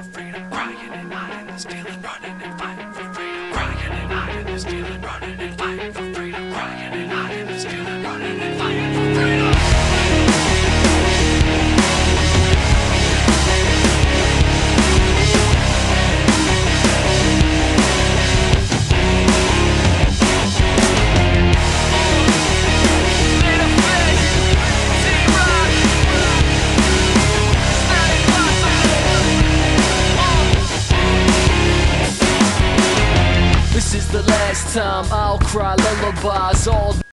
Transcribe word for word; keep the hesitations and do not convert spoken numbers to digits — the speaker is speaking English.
for freedom. Crying and hiding and stealing, running and fighting for freedom. Crying and hiding and stealing, running and fighting for freedom. Crying and hiding and stealing, running and fighting for freedom. This is the last time I'll cry lullabies all